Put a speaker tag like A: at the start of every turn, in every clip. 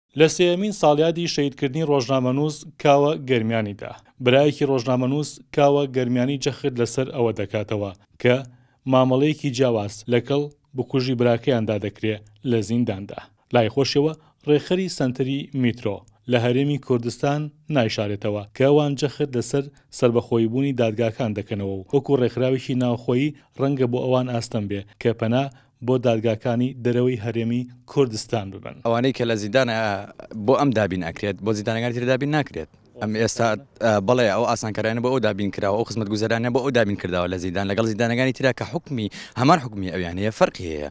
A: لە سێمین ساڵیادی شەیدکردنی ڕۆژنامەنووس کاوە گەرمیانیدا برایەکی ڕۆژنامەنووس کاوە گەرمیانی جەخت لەسەر ئەوە دەکاتەوە کە مامەڵەیەکی جیاواز لەگەڵ بکوژی براکەیاندا دەکرێت لە زینداندا. لای خۆشەوە ڕێخەری سنتەری میترۆ لە هەرێمی کوردستان نایشارێتەوە کە ئەوان جەخت لەسەر سربەخۆیبوونی دادگاکان دەکەنەوە و وەکو ڕێکخراوێکی ناوخۆیی ڕەنگە بۆ ئەوان ئاستەم بێ کە پەنا بۆ دادگاکانی دەرەوەی هەرێمی کوردستان ببن.
B: ئەوانەی کە لە زیندانە بۆ ئەم دابین ئەکرێت بۆ زیندانەکانی تر دابین ناکرێت. ئەم ئێستا بەڵێ ئەو ئاسانکارانە بۆ ئەو دابین کراوە ئەو خزمەت گوزەرانە بۆ ئەو دابین کرداوە لە زیندان لەگەڵ زیندانەکانی ترا کە حکمی هەمان حکمی ئەویان هەیە فەرقی هەیە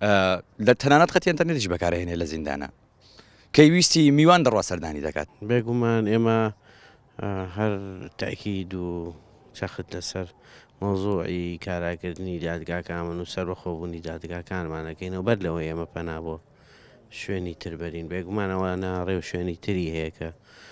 B: لە تەنانەت خەتی ئینتەرنێتیش بەکارهێنێ لە زیندانە کەیویستی میوان دەڕوا سەردانی دەکات.
C: بێگومان ئێمە هەر تاکید و چەخت لەسەر مۆزوعی کاراکردنی دادگاکانمان و سەربەخۆبوونی دادگاکانمانەکەینەوە بەر لەوەی ئێمە پەنا بۆ شوێنی تربەرین بێگومانەوەنە ڕێو شوێنی تری هەیە کە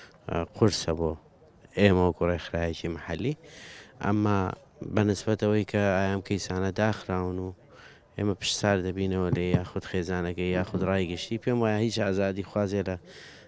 C: قورسە بۆ ئێمە وەکو ڕێکخراوێکی محەلی ئەمما بەنسبەتەوەی کە ئایام کەیسانە داخراون و ئێمە پشتسار دەبینەوە لێ یاخود خێزانەکەی یاخود ڕایگەشتی پێم وایە هیچ ئازادی خوازێ لە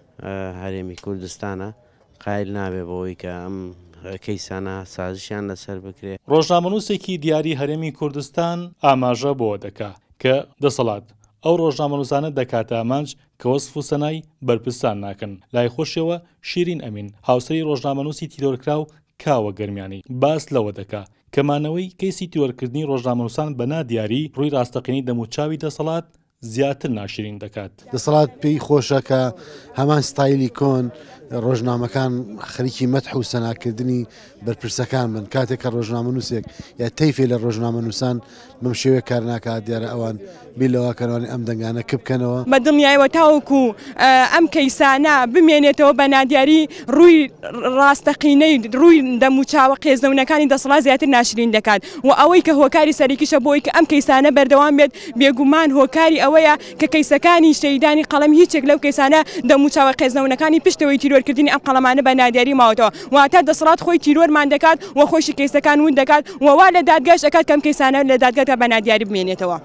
C: هەرێمی کوردستانە قایل نابێ بەوەی کە ئەم کەیسانە سازشیان لەسەر بکرێت.
A: ڕۆژنامەنووسێکی دیاری هەرێمی کوردستان ئاماژە بۆ دەکا کە دەسەڵات ئەو ڕۆژنامەنووسانە دەکاتە ئامانج کە وەسف و سەنای بەرپرسان ناکەن. لای خۆشەوە شیرین ئەمین هاوسەری ڕۆژنامەنووسی تیرۆرکراو کاوە گەرمیانی باس لەوە دەکا کەمانەوەی کەیسی تیرۆرکردنی ڕۆژنامەنووسان بەنا دیاری ڕووی ڕاستەقینی دەموچاوی دەسەڵات زیاتر ناشرین دەکات.
D: دەسەڵات پێی خۆشە کە هەمان ستایلی کۆن ڕۆژنامەکان خەریکی مەدح و سەناکردنی بەرپرسەکان بن کاتێک کە ڕۆژنامەنووسێک یا تەیفێ لە ڕۆژنامەنووسان بەم شێوەیە کار ناکات دیارە ئەوان بیلەوەکەنەوەی ئەم دەنگانە کە بکەنەوە
E: بەدڵنیایەوە تاوەکو ئەم کەیسانە بمێنێتەوە بە نادیاری ڕووی ڕاستەقینەی ڕووی دەموچاوە قێزەونەکانی دەسەڵات زیاتر ناشرین دەکات و ئەوەی کە هۆکاری سەرەکیشە بۆی کە ئەم کەیسانە بەردەوام بێت بێگومان هۆکاری ئەوەیە کە کەیسەکانی شەیدانی قەڵەم هیچێک لەو کەیسانە دەموچاوە قێزەونەکانی پشتەوەی تیرۆرکردنی ئەم قەڵەمانە بە نادیاری ماوەتەوە واتە دەسەڵات خۆی تیرۆرمان دەکات و خۆشی کەیسەکان ون دەکات ووا لە دادگاش ئەکات کەم کەیسانە لە دادگاکە بە نادیاری بمێنێتەوە.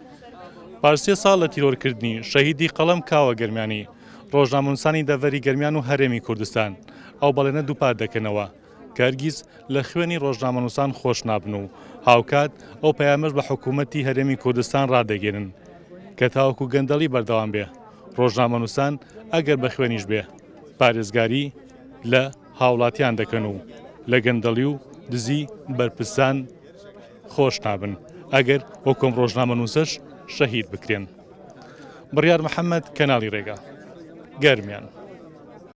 A: پارسێ ساڵ لە تیرۆرکردنی شەهیدی قەڵەم کاوە گەرمیانی ڕۆژنامەنووسانی دەڤەری گەرمیان و هەرێمی کوردستان ئەو بەڵێنە دووپات دەکەنەوە کە هەرگیز لە خوێنی ڕۆژنامەنووسان خۆش نابن و هاوکات ئەو پەیامەش بە حکوومەتی هەرێمی کوردستان ڕادەگەێنن کە تاوەکو گەندەڵی بەردەوام بێ ڕۆژنامەنووسان ئەگەر بە خوێنیش بێ پارێزگاری لە هاوڵاتیان دەکەن و لە گەندەڵی و دزی بەرپرسان خۆش نابن ئەگەر وەکۆم ڕۆژنامەنووسەش شەهید بکرێن. بڕیار محەممەد کەناڵی ڕێگا گەرمیان.